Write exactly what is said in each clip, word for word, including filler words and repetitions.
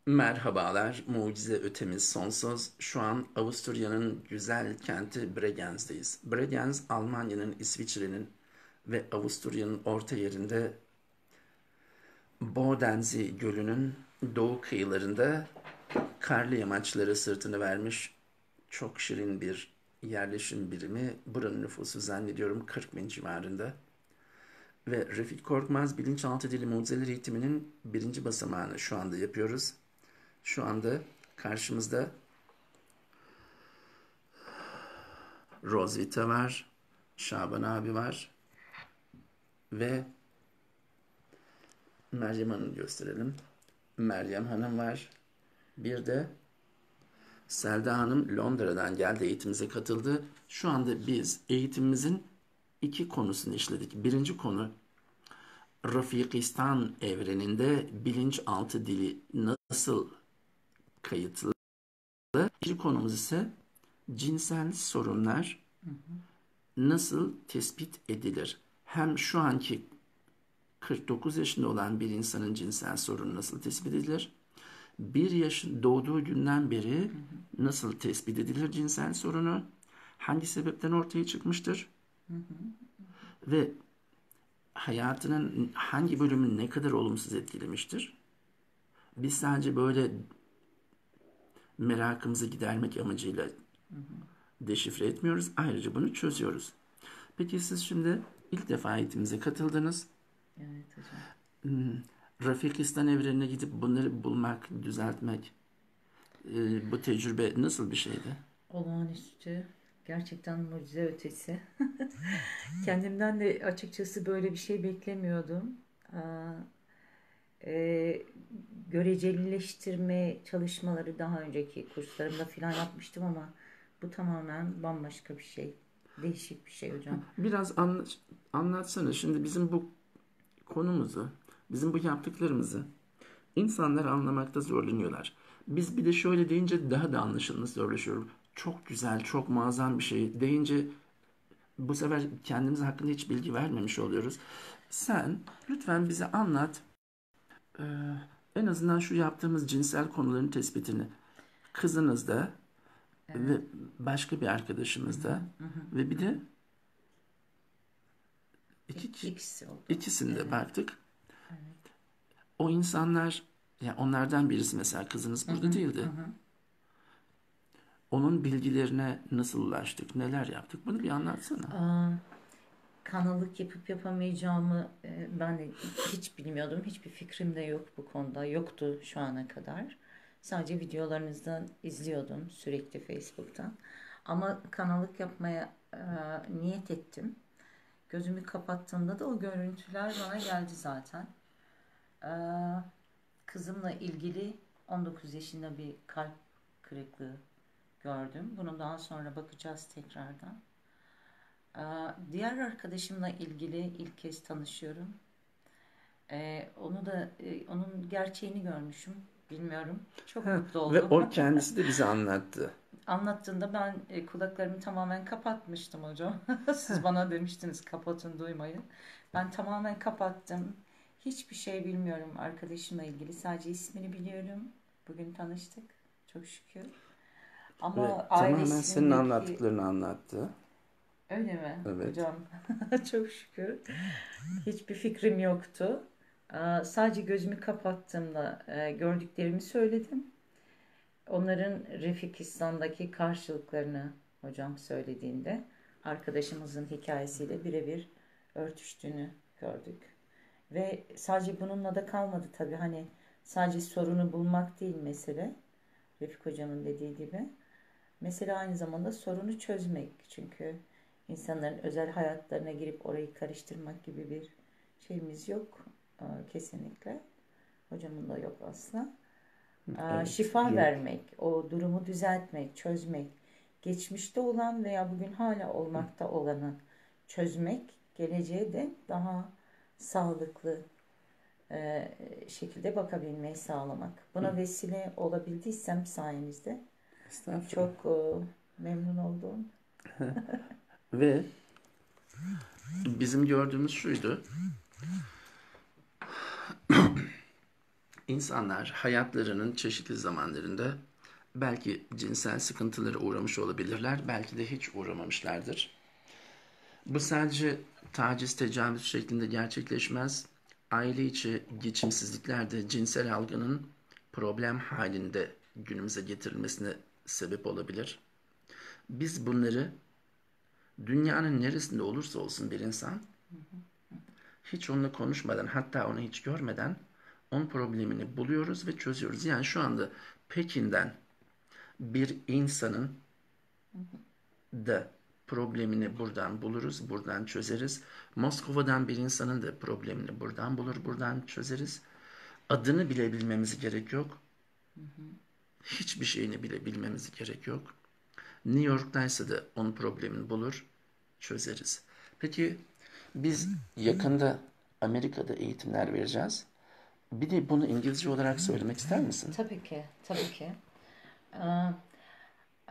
Merhabalar, mucize ötemiz sonsuz. Şu an Avusturya'nın güzel kenti Bregenz'deyiz. Bregenz, Almanya'nın, İsviçre'nin ve Avusturya'nın orta yerinde Bodenzi Gölü'nün doğu kıyılarında karlı yamaçları sırtını vermiş çok şirin bir yerleşim birimi. Buranın nüfusu zannediyorum kırk bin civarında. Ve Refik Korkmaz bilinçaltı dili mucizeler eğitiminin birinci basamağını şu anda yapıyoruz. Şu anda karşımızda Rosvita var, Şaban abi var ve Meryem Hanım gösterelim. Meryem Hanım var. Bir de Selda Hanım Londra'dan geldi, eğitimimize katıldı. Şu anda biz eğitimimizin iki konusunu işledik. Birinci konu Rafikistan evreninde bilinçaltı dili nasıl kayıtlı? İkinci konumuz ise cinsel sorunlar nasıl tespit edilir? Hem şu anki kırk dokuz yaşında olan bir insanın cinsel sorunu nasıl tespit edilir? Bir yaşın doğduğu günden beri nasıl tespit edilir cinsel sorunu? Hangi sebepten ortaya çıkmıştır? Ve hayatının hangi bölümünü ne kadar olumsuz etkilemiştir? Biz sadece böyle merakımızı gidermek amacıyla deşifre etmiyoruz. Ayrıca bunu çözüyoruz. Peki siz şimdi ilk defa eğitimimize katıldınız. Evet hocam. Hmm, Rafikistan evrenine gidip bunları bulmak, düzeltmek, e, bu tecrübe nasıl bir şeydi? Olağanüstü. Gerçekten mucize ötesi. Kendimden de açıkçası böyle bir şey beklemiyordum. Aa, e, görecelileştirme çalışmaları daha önceki kurslarımda falan yapmıştım ama bu tamamen bambaşka bir şey. Değişik bir şey hocam. Biraz anlat, anlatsana şimdi bizim bu konumuzu, bizim bu yaptıklarımızı insanlar anlamakta zorlanıyorlar. Biz bir de şöyle deyince daha da anlaşılması zorlaşıyor. Çok güzel, çok muazzam bir şey deyince bu sefer kendimiz hakkında hiç bilgi vermemiş oluyoruz. Sen lütfen bize anlat. Ee, En azından şu yaptığımız cinsel konuların tespitini. Kızınız da ve Evet. başka bir arkadaşımız da ve bir de iki ki- İkisi oldu. ikisinde Evet. baktık. Evet. O insanlar, ya onlardan birisi mesela kızınız Hı burada hı, hı değildi. hı. Onun bilgilerine nasıl ulaştık, neler yaptık bunu bir anlatsana. Aa, kanalık yapıp yapamayacağımı e, ben de hiç bilmiyordum. Hiçbir fikrim de yok bu konuda. Yoktu şu ana kadar. Sadece videolarınızdan izliyordum sürekli Facebook'tan. Ama kanalık yapmaya e, niyet ettim. Gözümü kapattığımda da o görüntüler bana geldi zaten. E, Kızımla ilgili on dokuz yaşında bir kalp kırıklığı gördüm. Bunu daha sonra bakacağız tekrardan. Ee, Diğer arkadaşımla ilgili ilk kez tanışıyorum. Ee, onu da e, onun gerçeğini görmüşüm. Bilmiyorum. Çok Ha, mutlu ve oldum. o kendisi de bize anlattı. Anlattığında ben e, kulaklarımı tamamen kapatmıştım hocam. Siz bana demiştiniz kapatın duymayın. Ben tamamen kapattım. Hiçbir şey bilmiyorum arkadaşımla ilgili. Sadece ismini biliyorum. Bugün tanıştık. Çok şükür. Ve Ama tamamen senin ailesindeki anlattıklarını anlattı. öyle mi Evet. hocam? Çok şükür. Hiçbir fikrim yoktu. Aa, Sadece gözümü kapattığımda e, gördüklerimi söyledim. Onların Refikistan'daki karşılıklarını hocam söylediğinde arkadaşımızın hikayesiyle birebir örtüştüğünü gördük. Ve sadece bununla da kalmadı tabii, hani sadece sorunu bulmak değil mesele. Refik hocamın dediği gibi. Mesela aynı zamanda sorunu çözmek. Çünkü insanların özel hayatlarına girip orayı karıştırmak gibi bir şeyimiz yok. Ee, Kesinlikle. Hocamın da yok aslında. Ee, Evet. Şifa Yok. vermek, o durumu düzeltmek, çözmek. Geçmişte olan veya bugün hala olmakta olanı çözmek, geleceğe de daha sağlıklı e, şekilde bakabilmeyi sağlamak. Buna vesile olabildiysem sayenizde Estağfurullah. çok e, memnun oldum. Ve bizim gördüğümüz şuydu. İnsanlar hayatlarının çeşitli zamanlarında belki cinsel sıkıntılara uğramış olabilirler, belki de hiç uğramamışlardır. Bu sadece taciz, tecavüz şeklinde gerçekleşmez. Aile içi geçimsizlikler de cinsel algının problem halinde günümüze getirilmesine sebep olabilir. Biz bunları dünyanın neresinde olursa olsun bir insan hiç onunla konuşmadan, hatta onu hiç görmeden onun problemini buluyoruz ve çözüyoruz. Yani şu anda Pekin'den bir insanın da problemini buradan buluruz, buradan çözeriz. Moskova'dan bir insanın da problemini buradan bulur, buradan çözeriz. Adını bile bilmemize gerek yok. Hiçbir şeyini bile bilmemize gerek yok. New York'taysa da onun problemini bulur, çözeriz. Peki biz yakında Amerika'da eğitimler vereceğiz. Bir de bunu İngilizce olarak söylemek ister misin? Tabii ki, tabii ki. Uh, uh,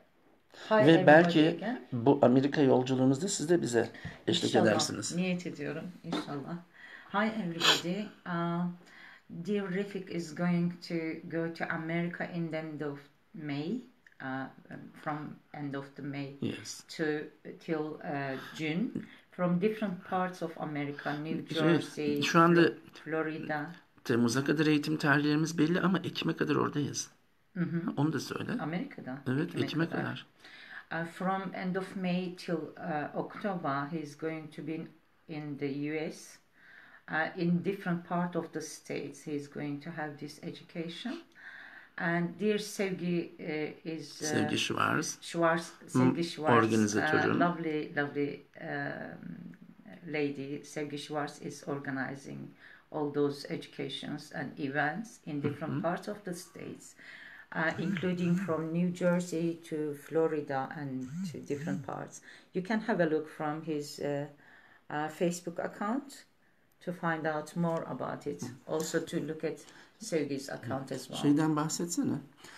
hi Ve everybody belki again. bu Amerika yolculuğumuzda siz de bize eşlik İnşallah, edersiniz. niyet ediyorum inşallah. Hi everybody. Uh, dear Refik is going to go to America in the end of May. Uh, from end of the May Yes. to till uh, June. From different parts of America, New Şey, Jersey, şu anda Flo- Florida. Temmuz'a kadar eğitim tarihlerimiz belli ama Ekim'e kadar oradayız. Onu da söyle. Amerika'da. Evet, Ekim'e Ekim'e kadar. kadar. Uh, from end of May till uh, October, he's going to be in the U S. Uh, in different part of the states, he's going to have this education. And dear Sevgi uh, is uh, Sevgi Schwarz, Schwarz, Sevgi Schwarz, organizatörüm. uh, lovely, lovely um, lady. Sevgi Schwarz is organizing all those educations and events in different parts of the states. Uh, including from New Jersey to Florida and to different parts. You can have a look from his uh, uh, Facebook account to find out more about it. Also to look at Sevgi's account as well. Şeyden bahsetsene.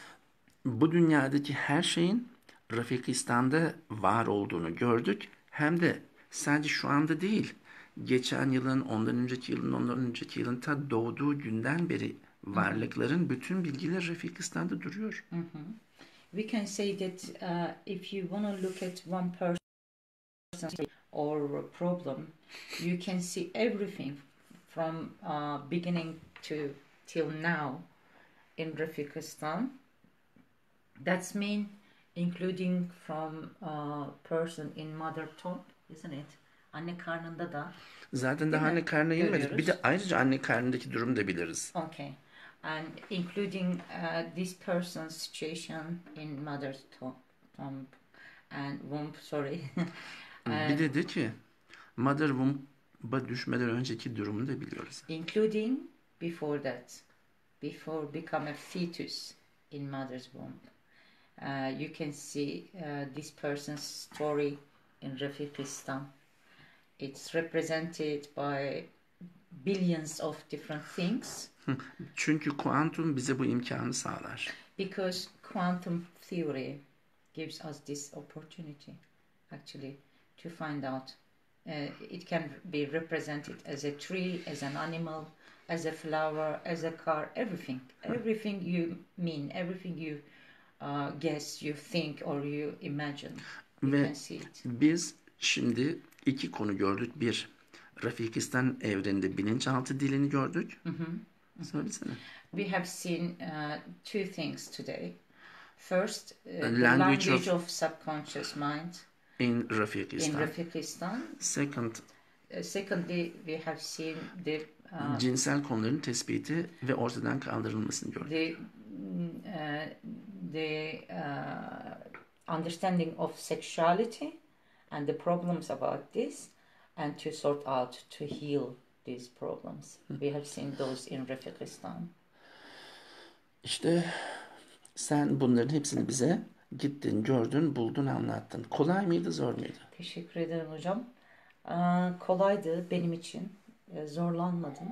Bu dünyadaki her şeyin Rafikistan'da var olduğunu gördük. Hem de sadece şu anda değil. Geçen yılın, ondan önceki yılın, ondan önceki yılın ta doğduğu günden beri varlıkların bütün bilgileri Rafikistan'da duruyor. We can say that uh, if you want to look at one person or problem, you can see everything from uh, beginning to till now in Rafikistan. That's mean including from a person in mother tongue, isn't it? Anne karnında da. Zaten daha anne karnına inmedik. Bir de ayrıca anne karnındaki durumu da biliriz. Okay. And including uh, this person's situation in mother's tongue, tongue and womb, sorry. Bir de de ki mother womb'a düşmeden önceki durumu da biliyoruz. Including before that, before become a fetus in mother's womb. Uh, you can see uh, this person's story in Rafikistan. It's represented by billions of different things. Çünkü kuantum bize bu imkanı sağlar. Because quantum theory gives us this opportunity, actually, to find out. Uh, it can be represented as a tree, as an animal, as a flower, as a car, everything. Everything you mean, everything you uh, guess, you think or you imagine. You Ve can see it. biz şimdi iki konu gördük. Bir, Rafikistan evreninde bilinçaltı dilini gördük. Hı hı. Söylesene. We have seen uh, two things today. First, uh, the Language language of- of, subconscious mind In in Rafikistan. Rafikistan. Second, Uh, secondly, we have seen the uh, cinsel konuların tespiti ve ortadan kaldırılmasını gördük. the mm, uh, the uh, understanding of sexuality and the problems about this, and to sort out to heal these problems. We have seen those in Rafikistan. İşte sen bunların hepsini bize gittin, gördün, buldun, anlattın. Kolay mıydı, zor muydu? Teşekkür ederim hocam. Aa, kolaydı benim için. Ee, Zorlanmadım.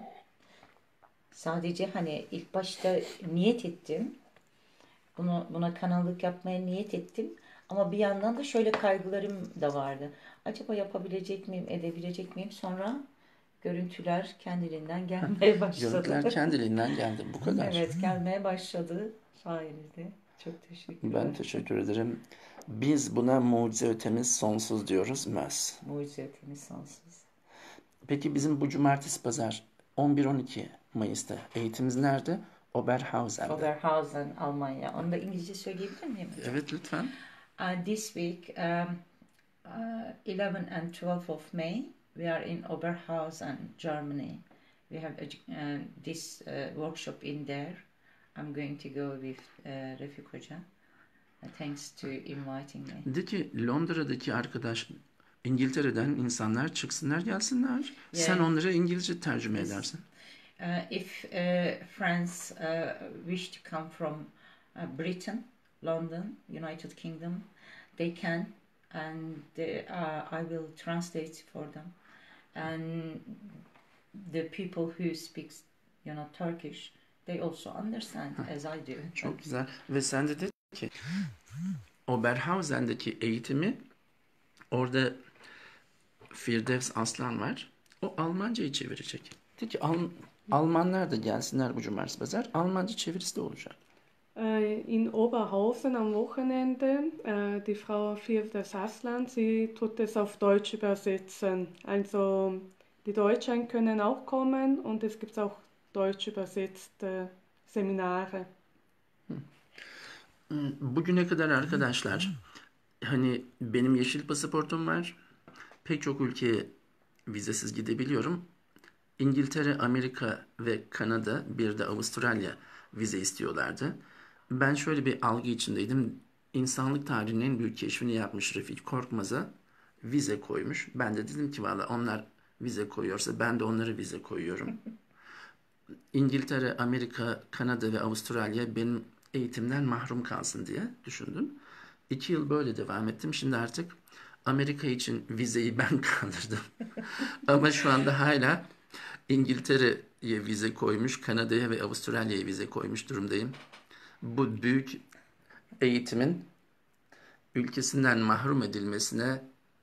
Sadece hani ilk başta niyet ettim. Bunu buna kanallık yapmaya niyet ettim. Ama bir yandan da şöyle kaygılarım da vardı. Acaba yapabilecek miyim, edebilecek miyim? Sonra görüntüler kendiliğinden gelmeye başladı. Görüntüler kendiliğinden geldi. Bu kadar. Evet, gelmeye başladı sayende. Çok teşekkürler. Ben teşekkür ederim. Biz buna mucize ötemiz sonsuz diyoruz. Möz. Mucize ötemiz sonsuz. Peki bizim bu cumartesi pazar on bir on iki Mayıs'ta eğitimimiz nerede? Oberhausen'de. Oberhausen, Almanya. Onu da İngilizce söyleyebilir miyim? Evet lütfen. Uh, this week, um, uh, eleven and twelve of May, we are in Oberhausen, Germany. We have uh, this uh, workshop in there. I'm going to go with uh, Refik Hoca. Uh, thanks to inviting me. De ki Londra'daki arkadaş İngiltere'den insanlar çıksınlar gelsinler. Yeah. Sen onlara İngilizce tercüme Yes. edersin. Uh, if uh, friends uh, wish to come from uh, Britain, London, United Kingdom, they can, and they, uh, I will translate for them. And the people who speaks, you know, Turkish, they also understand as I do. Çok güzel. Ve sen de dedi ki Oberhausen'deki eğitimi orada Firdevs Aslan var. O Almancayı çevirecek. Dedi ki Al Almanlar da gelsinler bu cumartesi pazar. Almanca çevirisi de olacak. In Oberhausen am Wochenende, die Frau Firdevs Aslan, sie tut es auf Deutsch übersetzen. Also die Deutschen können auch kommen und es gibt auch Deutsch übersetzte Seminare. Bugüne kadar arkadaşlar hani benim yeşil pasaportum var. Pek çok ülkeye vizesiz gidebiliyorum. İngiltere, Amerika ve Kanada, bir de Avustralya vize istiyorlardı. Ben şöyle bir algı içindeydim. İnsanlık tarihinin en büyük keşfini yapmış Refik Korkmaz'a vize koymuş. Ben de dedim ki valla onlar vize koyuyorsa ben de onlara vize koyuyorum. İngiltere, Amerika, Kanada ve Avustralya benim eğitimden mahrum kalsın diye düşündüm. İki yıl böyle devam ettim. Şimdi artık Amerika için vizeyi ben kaldırdım. Ama şu anda hala İngiltere'ye vize koymuş, Kanada'ya ve Avustralya'ya vize koymuş durumdayım. Bu büyük eğitimin ülkesinden mahrum edilmesine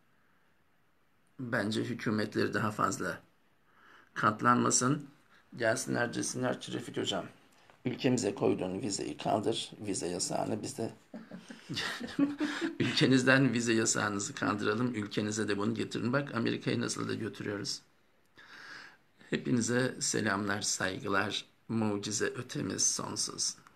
bence hükümetleri daha fazla katlanmasın. Gelsinler desinler ki Refik Hocam ülkemize koyduğun vizeyi kaldır, vize yasağını biz de ülkenizden vize yasağınızı kaldıralım, ülkenize de bunu getirin. Bak Amerika'yı nasıl da götürüyoruz. Hepinize selamlar, saygılar, mucize ötemiz sonsuz.